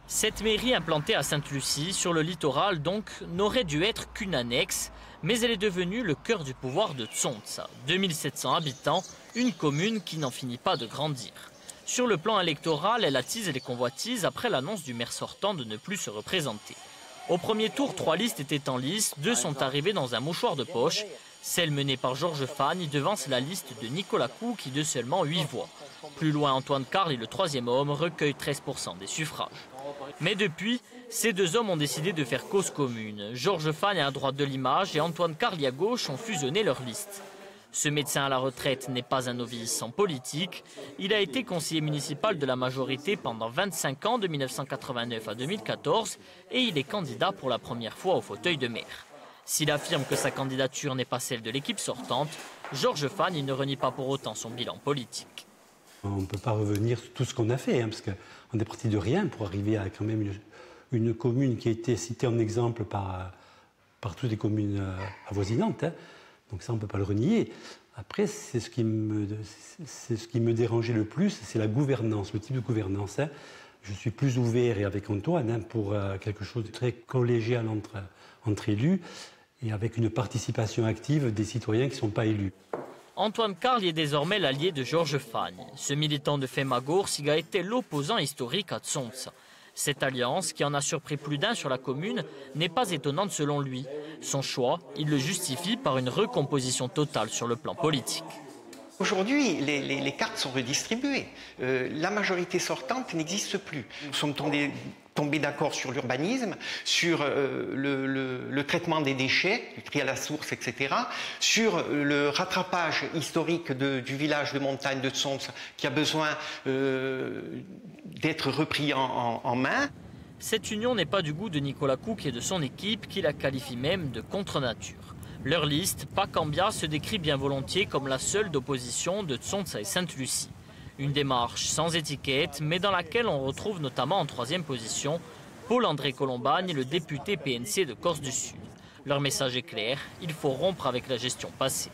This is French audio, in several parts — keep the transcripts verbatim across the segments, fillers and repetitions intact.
Cette mairie implantée à Sainte-Lucie, sur le littoral donc, n'aurait dû être qu'une annexe, mais elle est devenue le cœur du pouvoir de Tsonsa. deux mille sept cents habitants, une commune qui n'en finit pas de grandir. Sur le plan électoral, elle attise les convoitises après l'annonce du maire sortant de ne plus se représenter. Au premier tour, trois listes étaient en lice, deux sont arrivées dans un mouchoir de poche. Celle menée par Georges Fagne devance la liste de Nicolas Cou qui de seulement huit voix. Plus loin, Antoine Carle, le troisième homme, recueille treize pour cent des suffrages. Mais depuis, ces deux hommes ont décidé de faire cause commune. Georges Fagne à droite de l'image et Antoine Carle à gauche ont fusionné leurs listes. Ce médecin à la retraite n'est pas un novice en politique. Il a été conseiller municipal de la majorité pendant vingt-cinq ans, de mille neuf cent quatre-vingt-neuf à deux mille quatorze, et il est candidat pour la première fois au fauteuil de maire. S'il affirme que sa candidature n'est pas celle de l'équipe sortante, Georges Fagne ne renie pas pour autant son bilan politique. On ne peut pas revenir sur tout ce qu'on a fait, hein, parce qu'on est parti de rien pour arriver à quand même une, une commune qui a été citée en exemple par, par toutes les communes avoisinantes. Hein. Donc ça, on ne peut pas le renier. Après, c'est ce qui me, c'est ce qui me dérangeait le plus, c'est la gouvernance, le type de gouvernance. Hein. Je suis plus ouvert, et avec Antoine, hein, pour euh, quelque chose de très collégial entre, entre élus, et avec une participation active des citoyens qui ne sont pas élus. Antoine Carle est désormais l'allié de Georges Fagne. Ce militant de Femagoursiga a été l'opposant historique à Tsonsa. Cette alliance, qui en a surpris plus d'un sur la commune, n'est pas étonnante selon lui. Son choix, il le justifie par une recomposition totale sur le plan politique. Aujourd'hui, les, les, les cartes sont redistribuées. Euh, la majorité sortante n'existe plus. Nous sommes tombés, tombés d'accord sur l'urbanisme, sur euh, le, le, le traitement des déchets, le tri à la source, et cetera, sur le rattrapage historique de, du village de montagne de Tsonsa qui a besoin euh, d'être repris en, en, en main. Cette union n'est pas du goût de Nicolas Couk et de son équipe, qui la qualifie même de contre-nature. Leur liste, Pacambia, se décrit bien volontiers comme la seule d'opposition de Tsonsa et Sainte-Lucie. Une démarche sans étiquette, mais dans laquelle on retrouve notamment en troisième position Paul-André Colombagne, le député P N C de Corse du Sud. Leur message est clair, il faut rompre avec la gestion passée.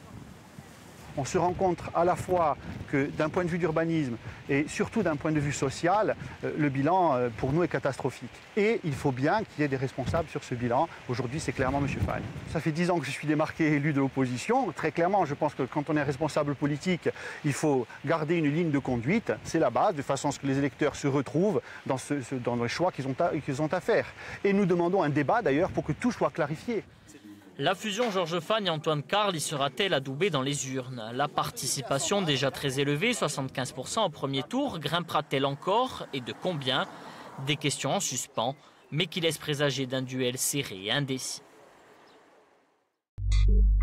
On se rend compte à la fois que d'un point de vue d'urbanisme et surtout d'un point de vue social, le bilan pour nous est catastrophique. Et il faut bien qu'il y ait des responsables sur ce bilan. Aujourd'hui, c'est clairement M. Fagne. Ça fait dix ans que je suis démarqué élu de l'opposition. Très clairement, je pense que quand on est responsable politique, il faut garder une ligne de conduite. C'est la base, de façon à ce que les électeurs se retrouvent dans, ce, ce, dans les choix qu'ils ont, qu'ils ont à faire. Et nous demandons un débat d'ailleurs pour que tout soit clarifié. La fusion Georges Fagne et Antoine Carle y sera-t-elle adoubée dans les urnes? La participation déjà très élevée, soixante-quinze pour cent au premier tour, grimpera-t-elle encore et de combien? Des questions en suspens, mais qui laissent présager d'un duel serré et indécis.